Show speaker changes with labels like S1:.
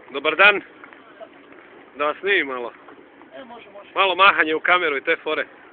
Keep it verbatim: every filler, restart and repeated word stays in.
S1: Dobar dan. Da vas snimim malo.
S2: E, može, može.
S1: Malo mahanje u kameru i te fore.